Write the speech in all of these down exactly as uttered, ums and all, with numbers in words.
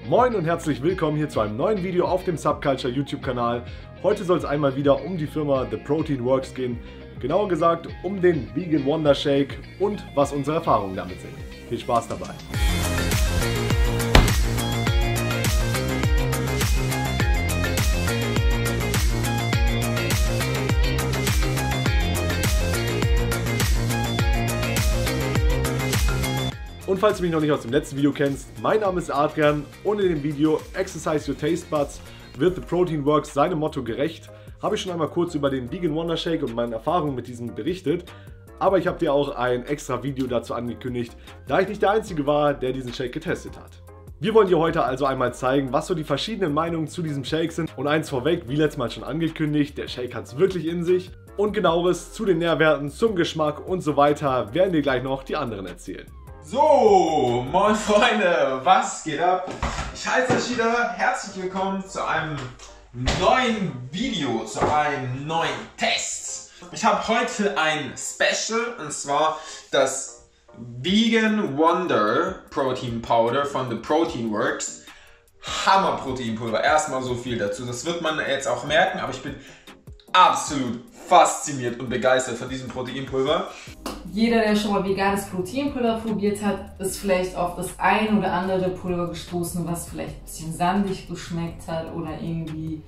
Moin und herzlich willkommen hier zu einem neuen Video auf dem Subculture YouTube-Kanal. Heute soll es einmal wieder um die Firma The Protein Works gehen. Genauer gesagt um den Vegan Wonder Shake und was unsere Erfahrungen damit sind. Viel Spaß dabei! Und falls du mich noch nicht aus dem letzten Video kennst, mein Name ist Adrian und in dem Video Exercise Your Taste Buds wird The Protein Works seinem Motto gerecht. Habe ich schon einmal kurz über den Vegan Wonder Shake und meine Erfahrungen mit diesem berichtet, aber ich habe dir auch ein extra Video dazu angekündigt, da ich nicht der Einzige war, der diesen Shake getestet hat. Wir wollen dir heute also einmal zeigen, was so die verschiedenen Meinungen zu diesem Shake sind und eins vorweg, wie letztes Mal schon angekündigt, der Shake hat es wirklich in sich und genaueres zu den Nährwerten, zum Geschmack und so weiter werden dir gleich noch die anderen erzählen. So, moin Freunde, was geht ab? Ich heiße euch wieder herzlich willkommen zu einem neuen Video, zu einem neuen Test. Ich habe heute ein Special und zwar das Vegan Wonder Protein Powder von The Protein Works. Hammer Proteinpulver, erstmal so viel dazu, das wird man jetzt auch merken, aber ich bin absolut fasziniert und begeistert von diesem Proteinpulver. Jeder, der schon mal veganes Proteinpulver probiert hat, ist vielleicht auf das ein oder andere Pulver gestoßen, was vielleicht ein bisschen sandig geschmeckt hat oder irgendwie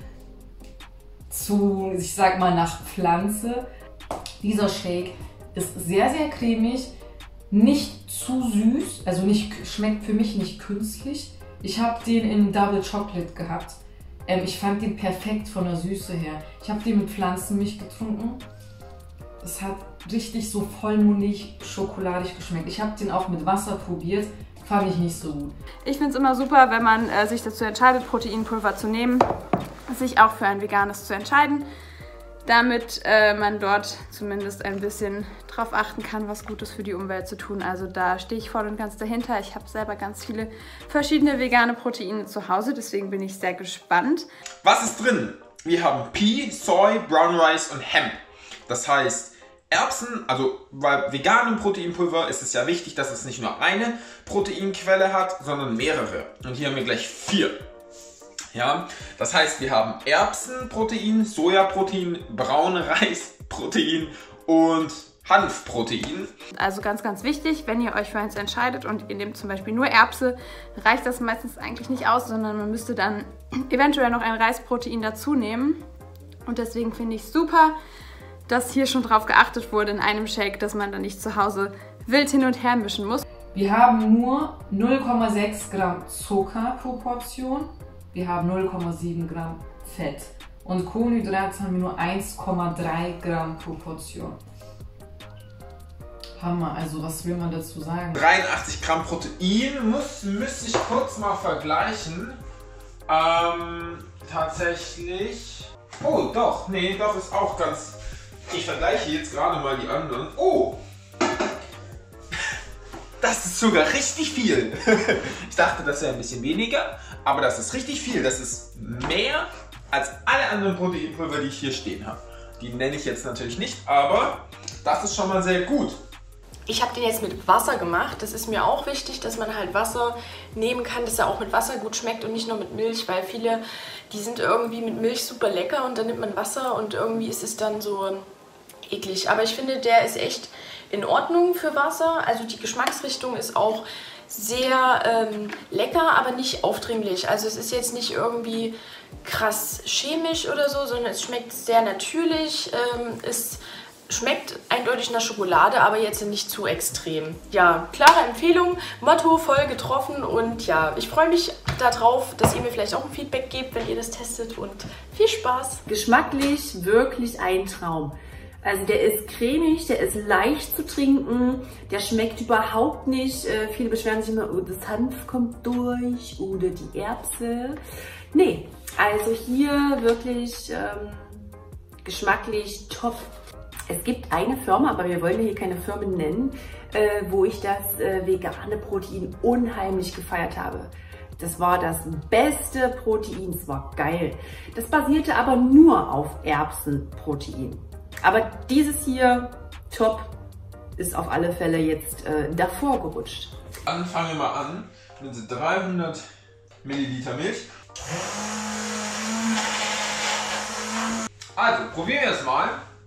zu, ich sag mal, nach Pflanze. Dieser Shake ist sehr, sehr cremig, nicht zu süß, also nicht, schmeckt für mich nicht künstlich. Ich habe den in Double Chocolate gehabt. Ähm, ich fand den perfekt von der Süße her. Ich habe den mit Pflanzenmilch getrunken. Es hat richtig so vollmundig, schokoladig geschmeckt. Ich habe den auch mit Wasser probiert, fand ich nicht so gut. Ich finde es immer super, wenn man äh, sich dazu entscheidet, Proteinpulver zu nehmen, sich auch für ein veganes zu entscheiden, damit äh, man dort zumindest ein bisschen drauf achten kann, was Gutes für die Umwelt zu tun. Also da stehe ich voll und ganz dahinter. Ich habe selber ganz viele verschiedene vegane Proteine zu Hause, deswegen bin ich sehr gespannt. Was ist drin? Wir haben Pea, Soy, Brown Rice und Hemp. Das heißt, Erbsen, also bei veganem Proteinpulver ist es ja wichtig, dass es nicht nur eine Proteinquelle hat, sondern mehrere. Und hier haben wir gleich vier. Ja, das heißt, wir haben Erbsenprotein, Sojaprotein, Braunreisprotein und Hanfprotein. Also ganz, ganz wichtig, wenn ihr euch für eins entscheidet und ihr nehmt zum Beispiel nur Erbse, reicht das meistens eigentlich nicht aus, sondern man müsste dann eventuell noch ein Reisprotein dazu nehmen. Und deswegen finde ich super, dass hier schon drauf geachtet wurde in einem Shake, dass man dann nicht zu Hause wild hin und her mischen muss. Wir haben nur null Komma sechs Gramm Zucker pro Portion. Wir haben null Komma sieben Gramm Fett. Und Kohlenhydrate haben wir nur eins Komma drei Gramm pro Portion. Hammer, also was will man dazu sagen? dreiundachtzig Gramm Protein, muss, müsste ich kurz mal vergleichen. Ähm, tatsächlich... Oh, doch, nee, doch, ist auch ganz... Ich vergleiche jetzt gerade mal die anderen. Oh! Das ist sogar richtig viel. Ich dachte, das wäre ein bisschen weniger, aber das ist richtig viel. Das ist mehr als alle anderen Proteinpulver, die ich hier stehen habe. Die nenne ich jetzt natürlich nicht, aber das ist schon mal sehr gut. Ich habe den jetzt mit Wasser gemacht. Das ist mir auch wichtig, dass man halt Wasser nehmen kann, dass er auch mit Wasser gut schmeckt und nicht nur mit Milch, weil viele, die sind irgendwie mit Milch super lecker und dann nimmt man Wasser und irgendwie ist es dann so eklig. Aber ich finde, der ist echt in Ordnung für Wasser. Also die Geschmacksrichtung ist auch sehr ähm, lecker, aber nicht aufdringlich. Also es ist jetzt nicht irgendwie krass chemisch oder so, sondern es schmeckt sehr natürlich. Ähm, es schmeckt eindeutig nach Schokolade, aber jetzt nicht zu extrem. Ja, klare Empfehlung, Motto voll getroffen und ja, ich freue mich darauf, dass ihr mir vielleicht auch ein Feedback gebt, wenn ihr das testet und viel Spaß. Geschmacklich wirklich ein Traum. Also der ist cremig, der ist leicht zu trinken, der schmeckt überhaupt nicht. Äh, viele beschweren sich immer, oh, das Hanf kommt durch oder die Erbse. Nee, also hier wirklich ähm, geschmacklich top. Es gibt eine Firma, aber wir wollen hier keine Firmen nennen, äh, wo ich das äh, vegane Protein unheimlich gefeiert habe. Das war das beste Protein, es war geil. Das basierte aber nur auf Erbsenprotein. Aber dieses hier, top, ist auf alle Fälle jetzt äh, davor gerutscht. Dann fangen wir mal an mit dreihundert Milliliter Milch. Also, probieren wir es mal.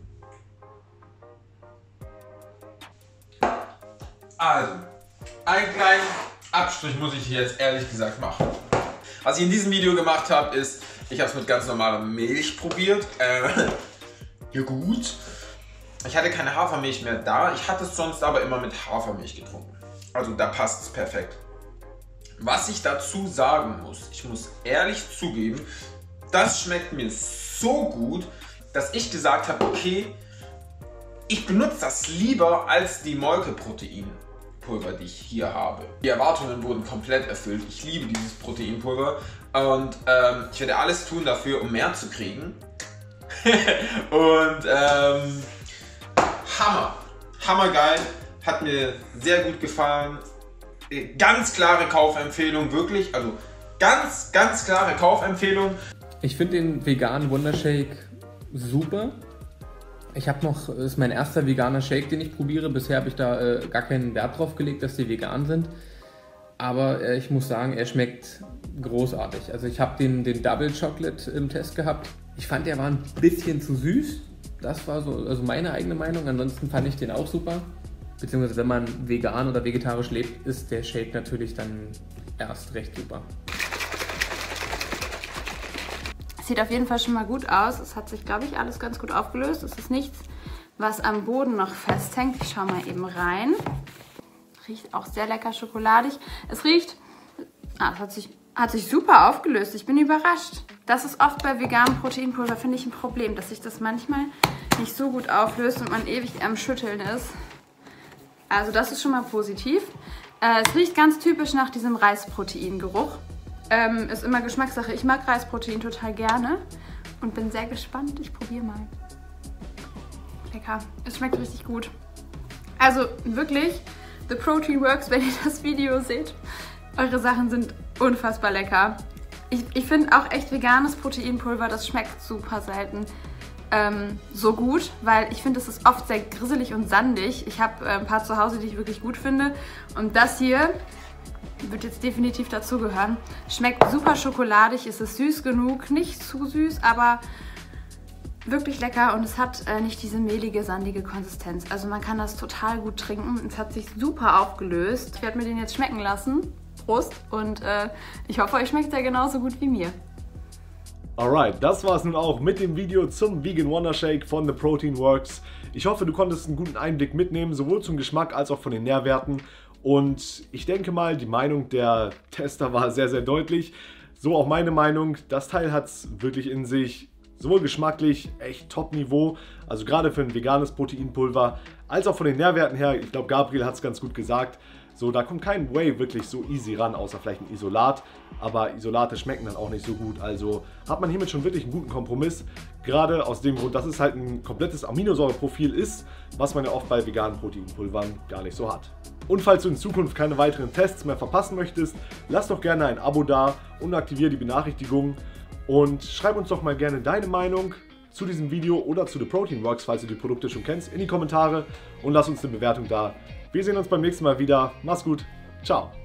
Also, einen kleinen Abstrich muss ich jetzt ehrlich gesagt machen. Was ich in diesem Video gemacht habe, ist, ich habe es mit ganz normaler Milch probiert. Äh, ja gut. Ich hatte keine Hafermilch mehr da. Ich hatte es sonst aber immer mit Hafermilch getrunken. Also da passt es perfekt. Was ich dazu sagen muss, ich muss ehrlich zugeben, das schmeckt mir so gut, dass ich gesagt habe, okay, ich benutze das lieber als die Molkeproteinpulver, die ich hier habe. Die Erwartungen wurden komplett erfüllt. Ich liebe dieses Proteinpulver und ähm, ich werde alles tun dafür, um mehr zu kriegen. Und ähm, Hammer, hammergeil, hat mir sehr gut gefallen. Ganz klare Kaufempfehlung, wirklich, also ganz, ganz klare Kaufempfehlung. Ich finde den veganen Wondershake super. Ich habe noch, das ist mein erster veganer Shake, den ich probiere. Bisher habe ich da äh, gar keinen Wert drauf gelegt, dass die vegan sind. Aber äh, ich muss sagen, er schmeckt großartig. Also ich habe den, den Double Chocolate im Test gehabt. Ich fand, der war ein bisschen zu süß. Das war so also meine eigene Meinung. Ansonsten fand ich den auch super. Beziehungsweise wenn man vegan oder vegetarisch lebt, ist der Shake natürlich dann erst recht super. Sieht auf jeden Fall schon mal gut aus. Es hat sich, glaube ich, alles ganz gut aufgelöst. Es ist nichts, was am Boden noch festhängt. Ich schaue mal eben rein. Riecht auch sehr lecker schokoladig. Es riecht... Ah, es hat sich, hat sich super aufgelöst. Ich bin überrascht. Das ist oft bei veganem Proteinpulver, finde ich, ein Problem, dass sich das manchmal nicht so gut auflöst und man ewig am Schütteln ist. Also das ist schon mal positiv. Äh, es riecht ganz typisch nach diesem Reisproteingeruch. Ähm, ist immer Geschmackssache. Ich mag Reisprotein total gerne und bin sehr gespannt. Ich probiere mal. Lecker. Es schmeckt richtig gut. Also wirklich, The Protein Works, wenn ihr das Video seht, eure Sachen sind unfassbar lecker. Ich, ich finde auch echt veganes Proteinpulver, das schmeckt super selten ähm, so gut, weil ich finde, es ist oft sehr grisselig und sandig. Ich habe äh, ein paar zu Hause, die ich wirklich gut finde. Und das hier wird jetzt definitiv dazugehören. Schmeckt super schokoladig, es ist süß genug, nicht zu süß, aber wirklich lecker und es hat äh, nicht diese mehlige, sandige Konsistenz. Also man kann das total gut trinken. Es hat sich super aufgelöst. Ich werde mir den jetzt schmecken lassen. Prost und äh, ich hoffe, euch schmeckt er genauso gut wie mir. Alright, das war es nun auch mit dem Video zum Vegan Wondershake von The Protein Works. Ich hoffe, du konntest einen guten Einblick mitnehmen, sowohl zum Geschmack als auch von den Nährwerten. Und ich denke mal, die Meinung der Tester war sehr, sehr deutlich. So auch meine Meinung. Das Teil hat es wirklich in sich, sowohl geschmacklich echt Top-Niveau, also gerade für ein veganes Proteinpulver, als auch von den Nährwerten her. Ich glaube, Gabriel hat es ganz gut gesagt. So, da kommt kein Whey wirklich so easy ran, außer vielleicht ein Isolat. Aber Isolate schmecken dann auch nicht so gut. Also hat man hiermit schon wirklich einen guten Kompromiss. Gerade aus dem Grund, dass es halt ein komplettes Aminosäureprofil ist, was man ja oft bei veganen Proteinpulvern gar nicht so hat. Und falls du in Zukunft keine weiteren Tests mehr verpassen möchtest, lass doch gerne ein Abo da und aktiviere die Benachrichtigungen. Und schreib uns doch mal gerne deine Meinung zu diesem Video oder zu The Protein Works, falls du die Produkte schon kennst, in die Kommentare und lass uns eine Bewertung da. Wir sehen uns beim nächsten Mal wieder. Mach's gut. Ciao.